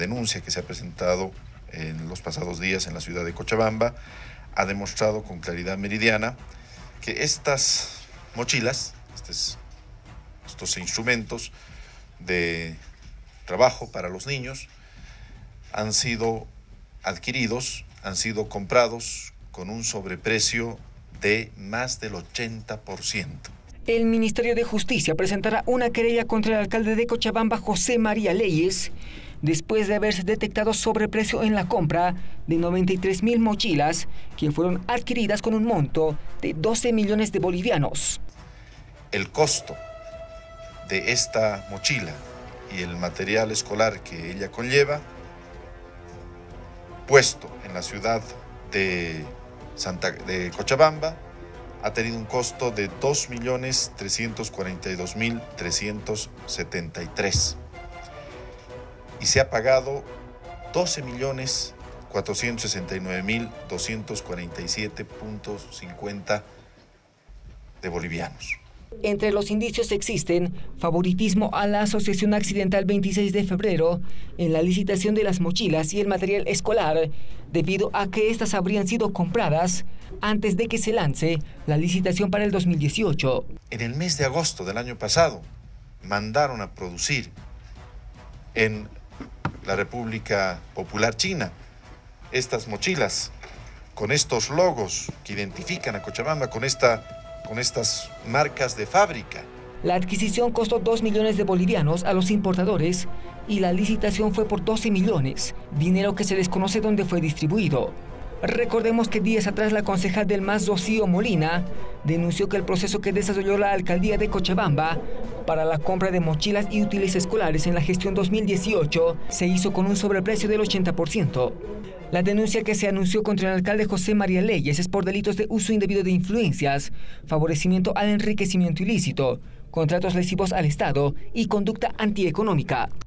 denuncia que se ha presentado en los pasados días en la ciudad de Cochabamba ha demostrado con claridad meridiana que estas mochilas, estos instrumentos de trabajo para los niños han sido adquiridos, han sido comprados con un sobreprecio de más del 80%. El Ministerio de Justicia presentará una querella contra el alcalde de Cochabamba, José María Leyes, después de haberse detectado sobreprecio en la compra de 93.000 mochilas que fueron adquiridas con un monto de 12 millones de bolivianos. El costo de esta mochila y el material escolar que ella conlleva, puesto en la ciudad de Cochabamba, ha tenido un costo de 2.342.373 y se ha pagado 12.469.247.50 de bolivianos. Entre los indicios existen favoritismo a la Asociación Accidental 26 de febrero en la licitación de las mochilas y el material escolar, debido a que estas habrían sido compradas antes de que se lance la licitación para el 2018. En el mes de agosto del año pasado mandaron a producir en la República Popular China estas mochilas con estos logos que identifican a Cochabamba, con estas marcas de fábrica. La adquisición costó 2 millones de bolivianos a los importadores y la licitación fue por 12 millones, dinero que se desconoce dónde fue distribuido. Recordemos que días atrás la concejal del MAS, Rocío Molina, denunció que el proceso que desarrolló la alcaldía de Cochabamba para la compra de mochilas y útiles escolares en la gestión 2018 se hizo con un sobreprecio del 80%. La denuncia que se anunció contra el alcalde José María Leyes es por delitos de uso indebido de influencias, favorecimiento al enriquecimiento ilícito, contratos lesivos al Estado y conducta antieconómica.